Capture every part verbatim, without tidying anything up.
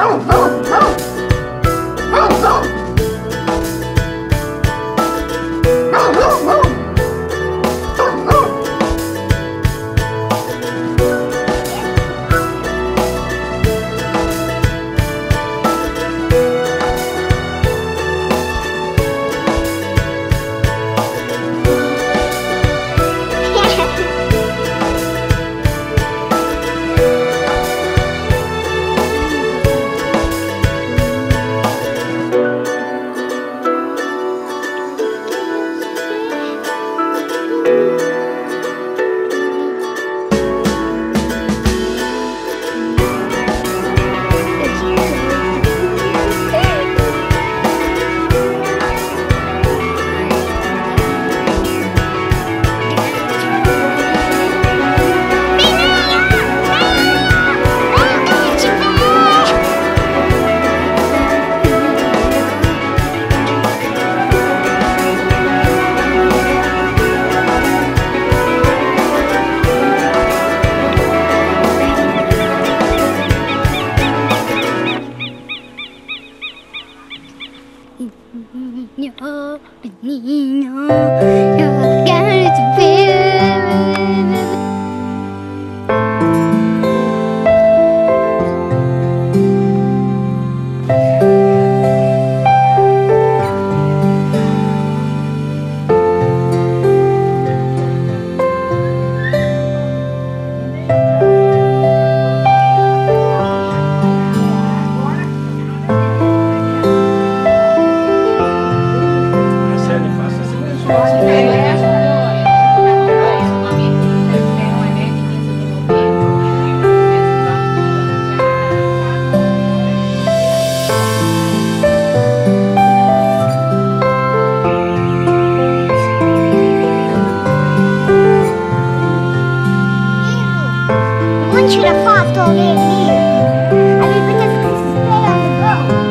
Menino, eu quero te ver. Vamos tirar foto alguém ali? A biblioteca está se esperando, vamos?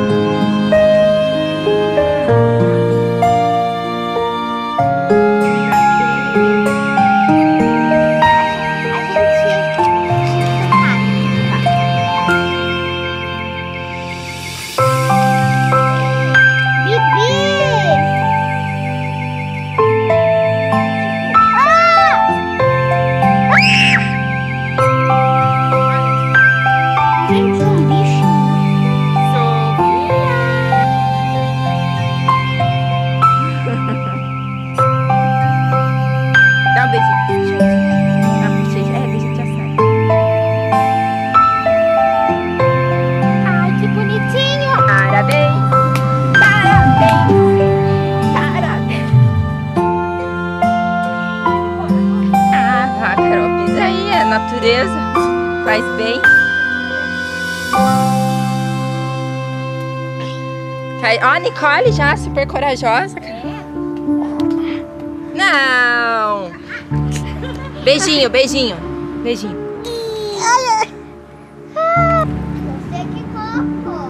Dá um beijinho. Dá um beijinho. É, beijinho já sai. Ai, que bonitinho! Parabéns! Parabéns! Parabéns! Ah, a Carol pisa aí, é natureza. Faz bem. Ó, a Nicole já super corajosa. Não! Beijinho, beijinho. Beijinho. Você que coco.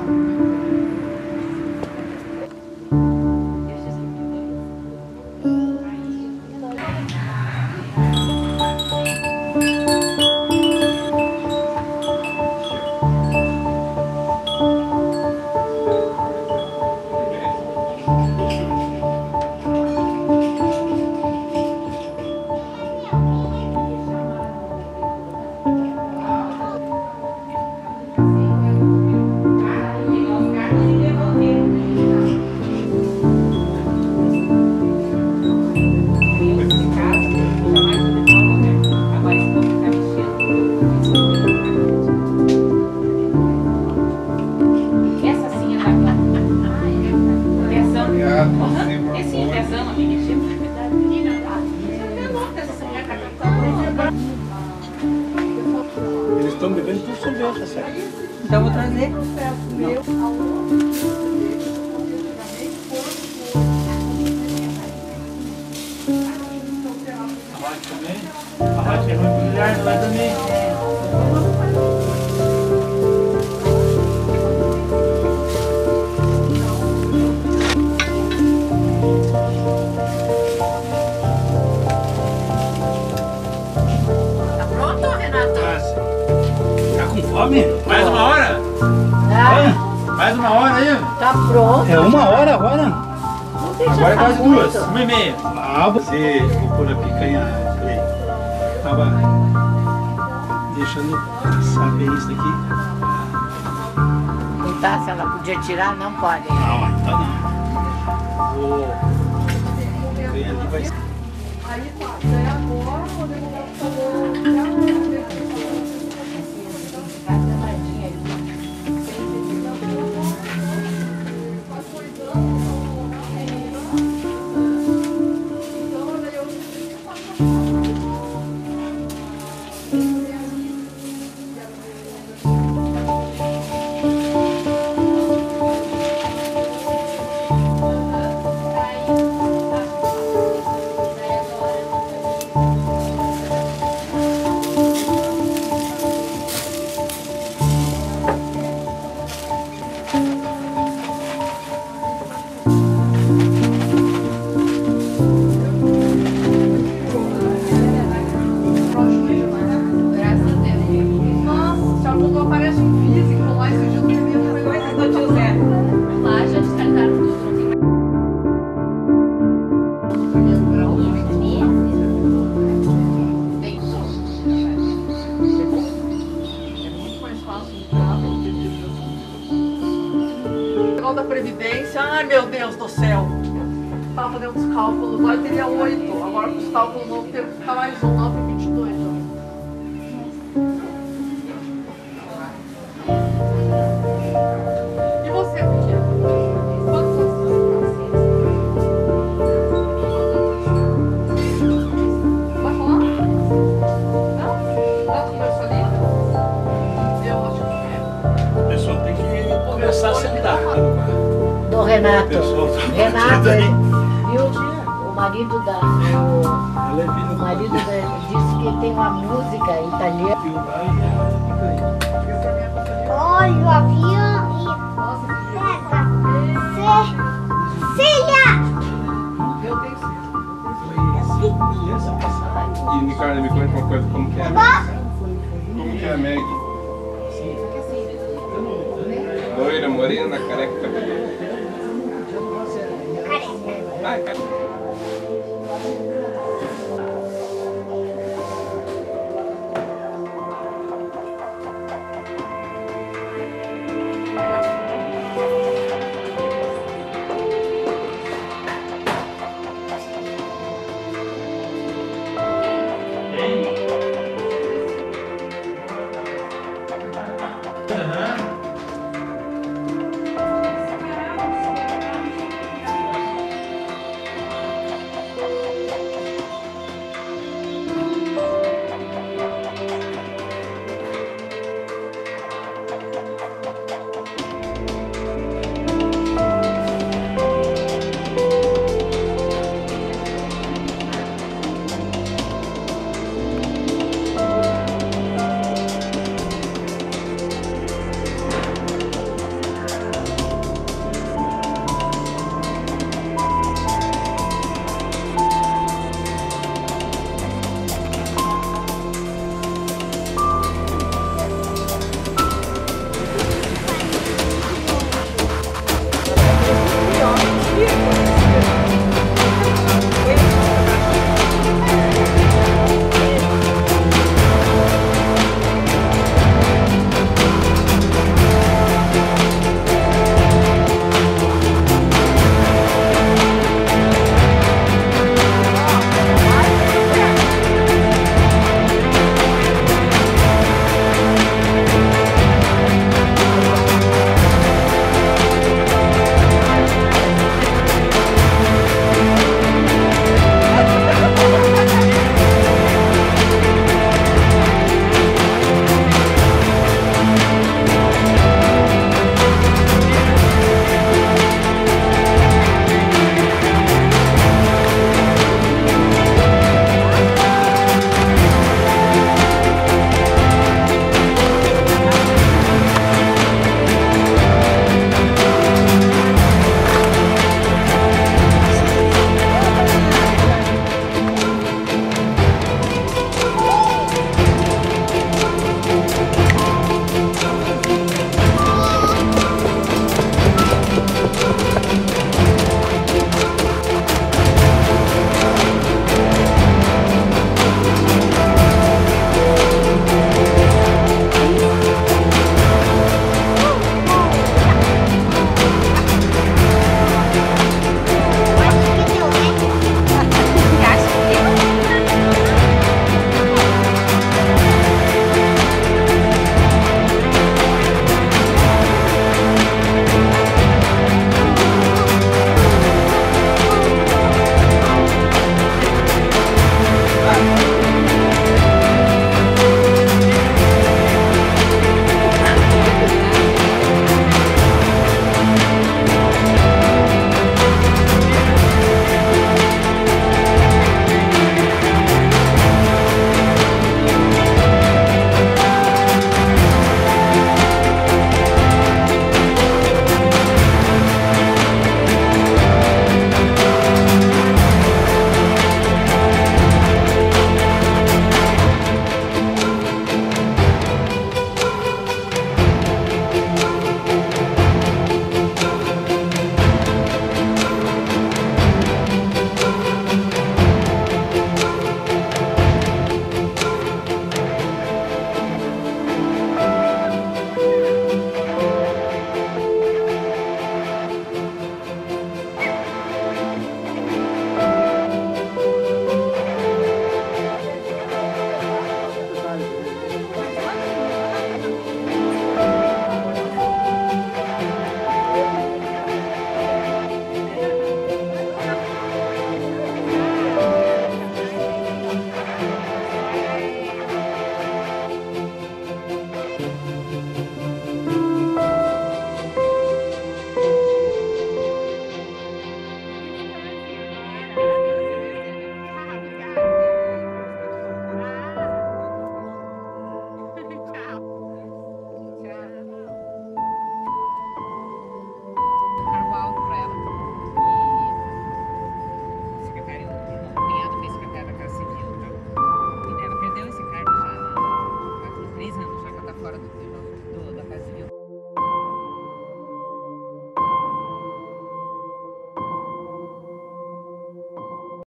Eles estão bebendo tudo sorvete, tá certo? Então vou trazer. Não. A Rote também? A Rote é muito milhar, não é também? Tá pronto, Renata? Tá com fome? Mais uma hora? Tá, Mais uma hora aí? tá pronto. É uma hora agora? Não deixa Agora é ficar quase muito. duas. Uma e meia. Ah, você vou pôr a picanha, Clay. Tava deixando saber isso daqui. Não tá, se ela podia tirar, não pode. Não, ainda não. Vou. A picanha ali vai ser. Aí tá, daí agora o advogado falou que a da Previdência, ai meu Deus do céu, estava fazendo os cálculos lá e teria oito, agora com os cálculos novos teve que ficar mais um, nove e vinte e dois. E você, Pequeno? Quantos anos você vai falar? Não? Não conversou ali? Eu acho que é. A pessoa tem que começar a sentar. Do Renato. Pessoal, tá Renato, aí. viu? O marido da. O, Ela é vida o marido da, disse que tem uma música italiana. Olha o avião e pega. Cília! Eu tenho certeza. E Ricardo, me conta uma coisa, como que é a Meg? Como que é a Meg? Loira, morena, careca, cabelo. Ah, careca.